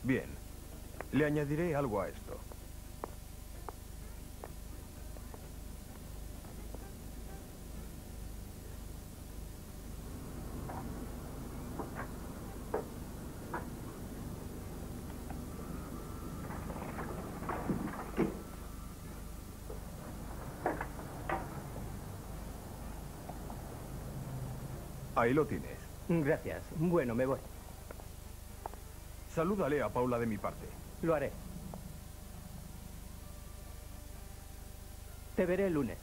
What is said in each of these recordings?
Bien. Le añadiré algo a esto. Ahí lo tienes. Gracias. Bueno, me voy. Salúdale a Paula de mi parte. Lo haré. Te veré el lunes.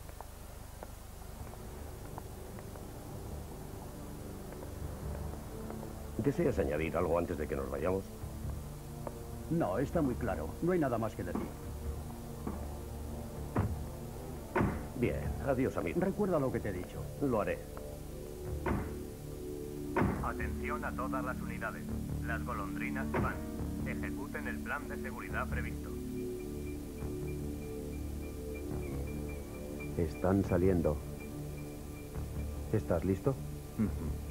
¿Deseas añadir algo antes de que nos vayamos? No, está muy claro. No hay nada más que decir. Bien, adiós, amigo. Recuerda lo que te he dicho. Lo haré. Atención a todas las unidades. Las golondrinas se van. Ejecuten el plan de seguridad previsto. Están saliendo. ¿Estás listo? Ujú.